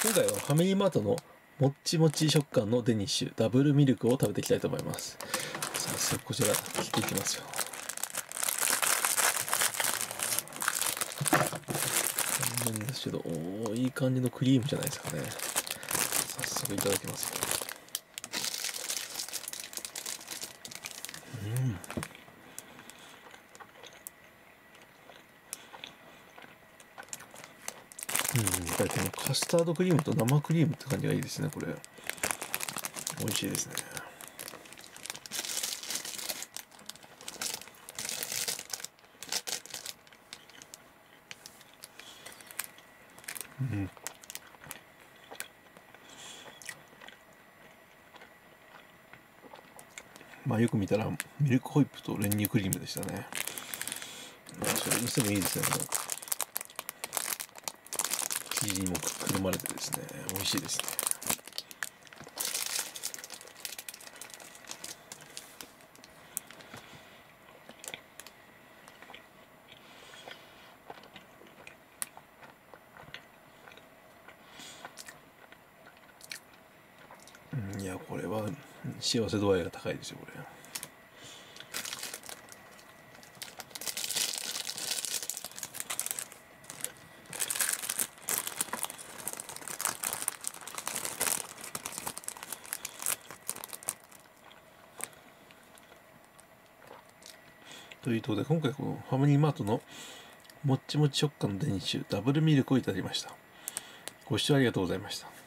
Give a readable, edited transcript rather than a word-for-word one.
今回はファミリーマートのもっちもち食感のデニッシュダブルミルクを食べていきたいと思います。早速こちら切っていきますよ。なんですけど、いい感じのクリームじゃないですかね。早速いただきますよ。やっぱりこのカスタードクリームと生クリームって感じがいいですね、これ。美味しいですね。まあよく見たらミルクホイップと練乳クリームでしたね。それにしてもいいですね。生地にもくるまれてですね、美味しいですね。いや、これは幸せ度合いが高いですよ、これ。ということで、今回このファミリーマートのもっちもち食感のデニッシュダブルミルクをいただきました。ご視聴ありがとうございました。